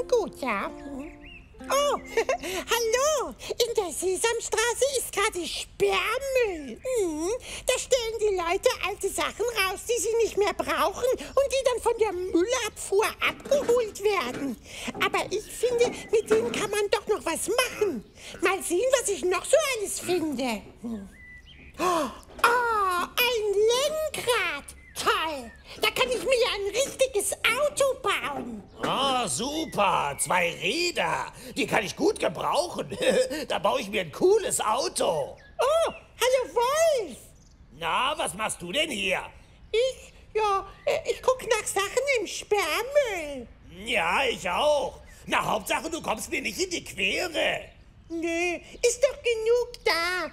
gut, ja. Oh, hallo. In der Sesamstraße ist gerade Sperrmüll. Da stellen die Leute alte Sachen raus, die sie nicht mehr brauchen und die dann von der Müllabfuhr abgeholt werden. Aber ich finde, mit denen kann man doch noch was machen. Mal sehen, was ich noch so alles finde. Oh, ein Lenkrad. Toll. Da kann ich mir ja ein richtiges Auto bauen. Oh, super. 2 Räder. Die kann ich gut gebrauchen. Da baue ich mir ein cooles Auto. Oh, hallo Wolf. Na, was machst du denn hier? Ich gucke nach Sachen im Sperrmüll. Ja, ich auch. Na, Hauptsache, du kommst mir nicht in die Quere. Nö, ist doch genug da.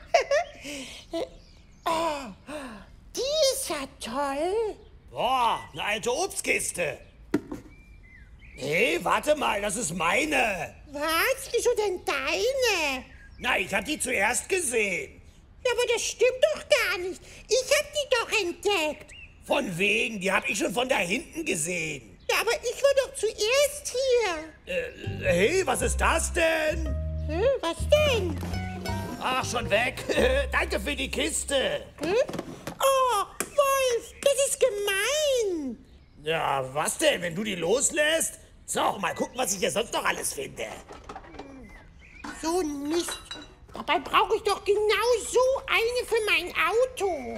Oh, die ist ja toll. Boah, eine alte Obstkiste. Hey, warte mal, das ist meine. Was? Wieso denn deine? Na, ich hab die zuerst gesehen. Ja, aber das stimmt doch gar nicht. Ich hab die doch entdeckt. Von wegen, die hab ich schon von da hinten gesehen. Ja, aber ich war doch zuerst hier. Hey, was ist das denn? Was denn? Ach, schon weg. Danke für die Kiste. Oh, Wolf, das ist gemein. Ja, was denn, wenn du die loslässt? So, mal gucken, was ich hier sonst noch alles finde. So ein Mist. Dabei brauche ich doch genau so eine für mein Auto.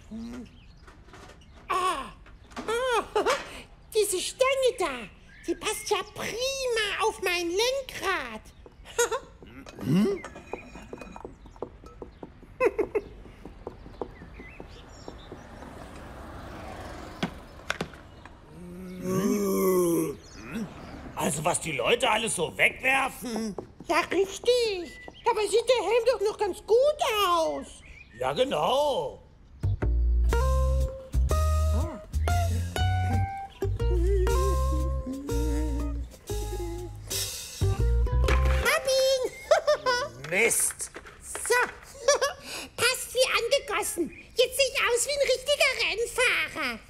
Diese Stange da, die passt ja prima auf mein Lenkrad. Also, was die Leute alles so wegwerfen? Ja, richtig. Dabei sieht der Helm doch noch ganz gut aus. Ja, genau. Hab ihn. Mist. So, passt wie angegossen. Jetzt sehe ich aus wie ein richtiger Rennfahrer.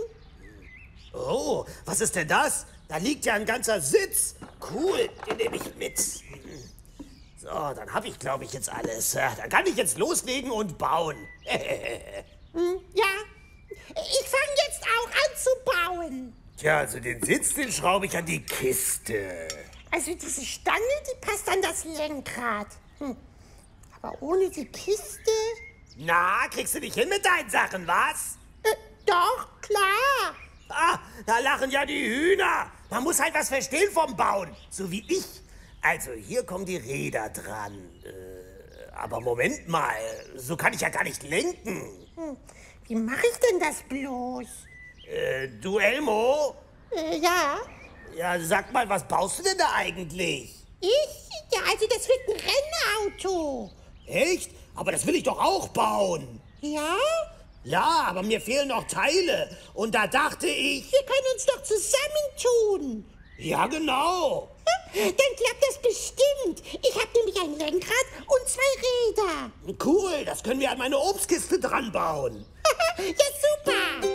Oh, was ist denn das? Da liegt ja ein ganzer Sitz. Cool, den nehme ich mit. So, dann habe ich, glaube ich, jetzt alles. Dann kann ich jetzt loslegen und bauen. Ja, ich fange jetzt auch an zu bauen. Tja, also den Sitz, den schraube ich an die Kiste. Also diese Stange, die passt an das Lenkrad. Aber ohne die Kiste? Na, kriegst du nicht hin mit deinen Sachen, was? Doch, klar. Ah, da lachen ja die Hühner. Man muss halt was verstehen vom Bauen, so wie ich. Also, hier kommen die Räder dran. Aber Moment mal, so kann ich ja gar nicht lenken. Wie mache ich denn das bloß? Du, Elmo? Ja. Ja, sag mal, was baust du denn da eigentlich? Ich? Ja, also das wird ein Rennauto. Echt? Aber das will ich doch auch bauen. Ja? Ja, aber mir fehlen noch Teile. Und da dachte ich... Wir können uns doch zusammentun. Ja, genau. Dann klappt das bestimmt. Ich habe nämlich ein Lenkrad und 2 Räder. Cool, das können wir an meine Obstkiste dran bauen. Ja, super.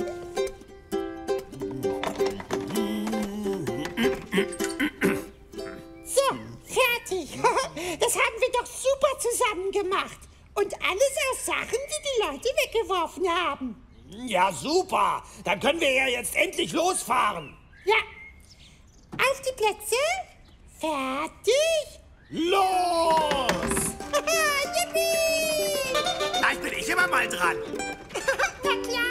So, fertig. Das haben wir doch super zusammen gemacht. Und alles aus Sachen, die die Leute weggeworfen haben. Ja, super. Dann können wir ja jetzt endlich losfahren. Ja. Auf die Plätze. Fertig. Los! Yippie! Gleich bin ich immer mal dran. Na klar.